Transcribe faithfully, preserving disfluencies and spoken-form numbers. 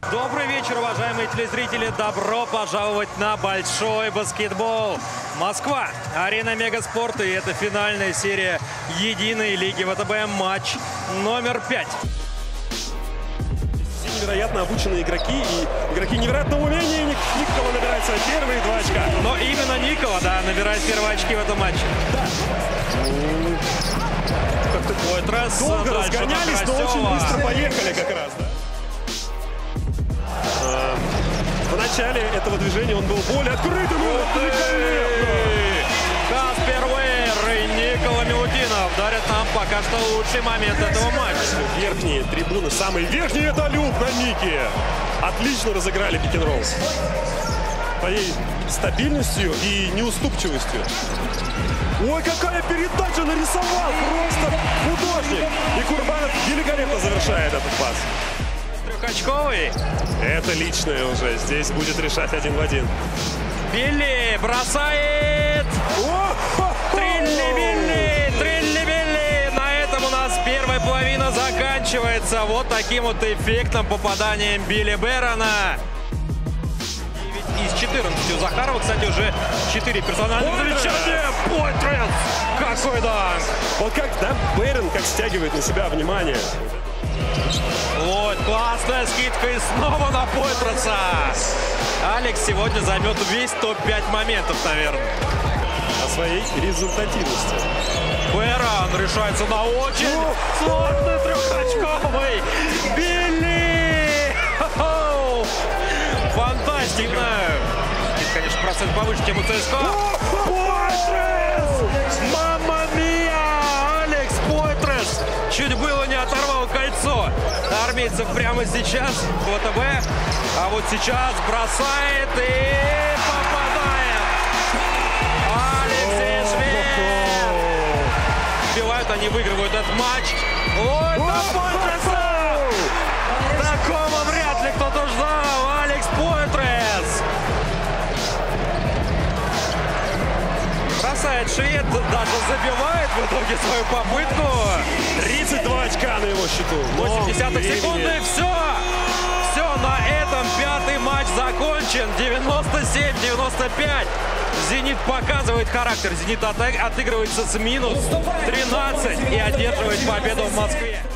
Добрый вечер, уважаемые телезрители. Добро пожаловать на большой баскетбол. Москва, арена Мегаспорта, и это финальная серия единой лиги ВТБ, матч номер пять. Невероятно обученные игроки и игроки невероятного умения. Никола набирает свои первые два очка. Но именно Никола, да, набирает первые очки в этом матче. Да. Как-то Пойтрес. Долго разгонялись, но очень быстро поехали как раз. Да? А, в начале этого движения он был более открытым. Каспер Уэйр и Никола Милутинов дарят нам пока что лучший момент этого матча. Верхние трибуны, самые верхние, это люк на Нике. Отлично разыграли пик-н-ролл. Своей стабильностью и неуступчивостью. Ой, какая передача нарисовал! Просто художник! И Курбанов великолепно завершает этот пас. Трехочковый. Это личное уже. Здесь будет решать один в один. Билли бросает. Трилли-билли, трилли-билли. На этом у нас первая половина заканчивается вот таким вот эффектным попаданием Билли Бэрона. Из четырнадцати у Захарова, кстати, уже четыре персональных замечания. Пойтрес! Какой данк! Вот как, да, Бэрон как стягивает на себя внимание. Вот, классная скидка и снова на Пойтреса. Алекс сегодня займет весь топ пять моментов, наверное. О своей результативности. Бэрон решается на очень сложный трехочковый. Билли! Фантастика! Конечно, процент повыше, чем у ЦСКА. Пойтрес! Мамма мия! Алекс Пойтрес чуть было не оторвал кольцо армейцев прямо сейчас в ВТБ. А вот сейчас бросает и попадает. Алексей Швед! Сбивают, они выигрывают этот матч. Ой, на Пойтреса! Такого вряд ли кто-то ждал. Алекс Пойтрес! Бросает Швед, даже забивает в итоге свою попытку. тридцать два очка на его счету. восемь десятых секунды. Все. Все, на этом пятый матч закончен. девяносто семь девяносто пять. Зенит показывает характер. Зенит отыгрывается с минус тринадцать и одерживает победу в Москве.